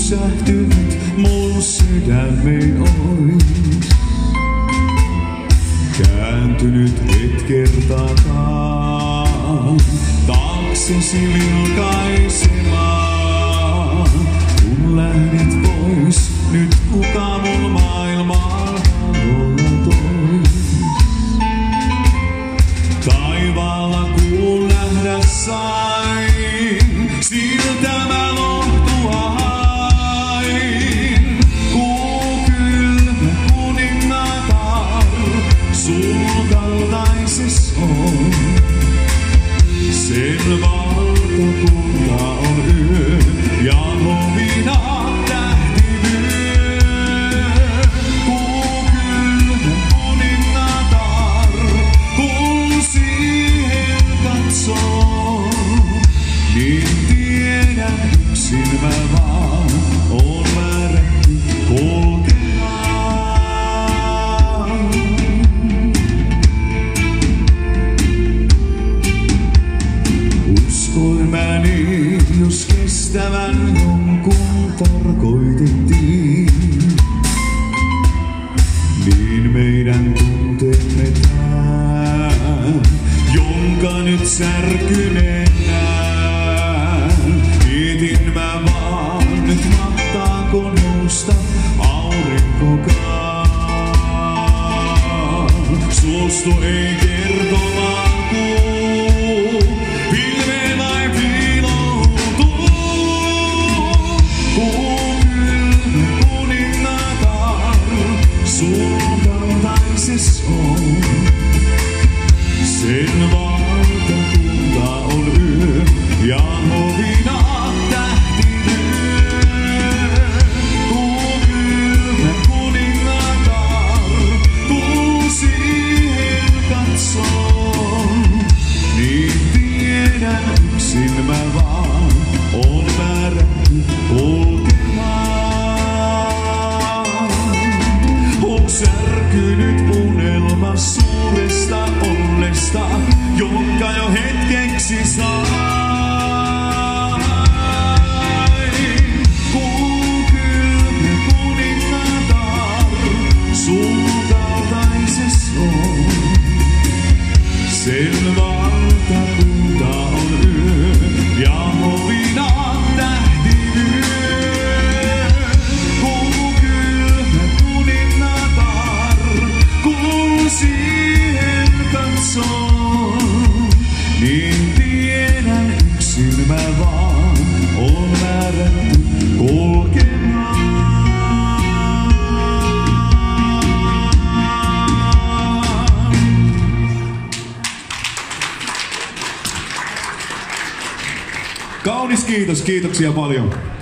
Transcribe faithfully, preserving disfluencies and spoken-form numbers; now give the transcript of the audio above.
pysähtynyt mun sydämeen ois. Kääntynyt et kertaakaan taaksesi vilkaisemaan. Kun lähdit pois, nyt kuka mun maailmaan valolla tois. Taivaalla kuun nähdä sain, siltä mä lohtua hain. Kuu kylmä kuningatar, sul kaltaises on. Sen valtakunta on yö ja hovina tähtivyö. Kuu kylmä kuningatar, kun siihen katsoo, niin tiedän yksin mä vaan oon määrätty polkemaan. Uskoin mä niin, jos kestävän jonkun tarkoitettiin, niin meidän tunteemme tän, jonka nyt särkyneen näen. Mietin mä vaan, nyt mahtaako nousta aurinkokaan. Suostu ei kertomaan kuu, pilveen vai piiloutuu. Kuu kylmä kuningatar, sun kaltaises on. Sen valtakunta on yö ja hovina tähtivyö. Kuu kylmä kuningatar, kun siihen katson, niin tiedän yksin mä vaan oon määrätty polkemaan. On särkynyt unelma suuresta onnesta, jonka jo hetkeksi sain. Kuu kylmä kuningatar, sun kaltaises on. Sen valtakunta on yö ja hovina tähtivyö. Kuu kylmä kuningatar, kun siihen katson, niin tiedän yksin mä vaan oon määrätty kulkemaan. Kaunis kiitos, kiitoksia paljon.